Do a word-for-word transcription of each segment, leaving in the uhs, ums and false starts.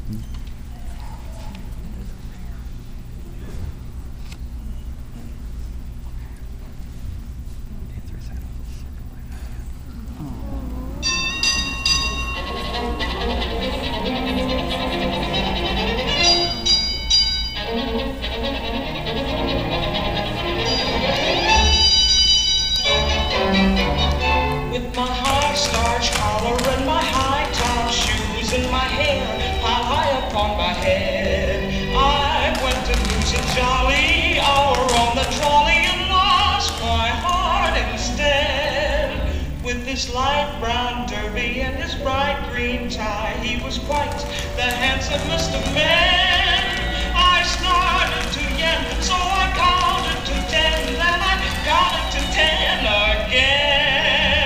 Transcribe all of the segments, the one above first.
With my high starch collar and my high top shoes and my hair piled high upon my head, I went to lose a jolly hour on the trolley and lost my heart instead. With his light brown derby and his bright green tie, he was quite the handsomest of men. I started to yen, so I counted to ten, then I counted to ten again.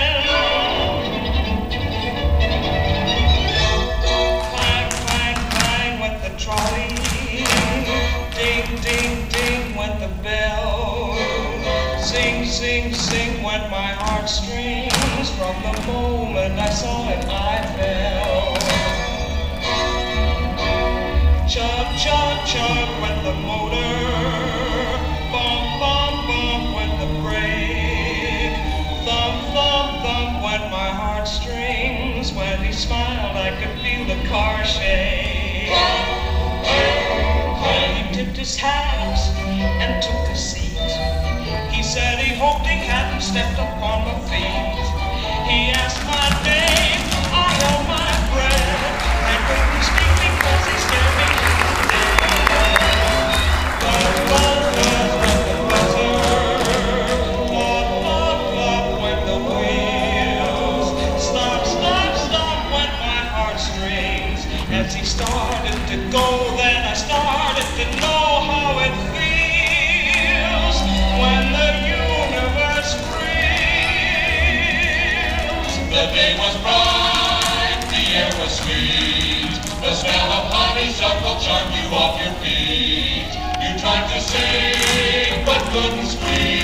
Clang, clang, clang went the trolley, ding, ding, ding went the bell, sing, sing, sing went my heartstrings. From the moment I saw it, I fell. Chug, chug, chug went the motor, bump, bump, bump went the brake, thump, thump, thump went my heartstrings. When he smiled, I could feel the car shake. When he tipped his hat and took a seat, he said he hoped he hadn't stepped upon my feet. He asked my name, I held my breath, I couldn't speak because he scared me to death. Buzz, buzz, buzz went the buzzer, flop, flop, flop went the wheels, stop, stop, stop went my heartstrings. As he started to go, then I started to know how it feels when the universe freezes. The day was bright, the air was sweet, the smell of honeysuckle charmed you off your feet. You tried to sing, but couldn't squeak.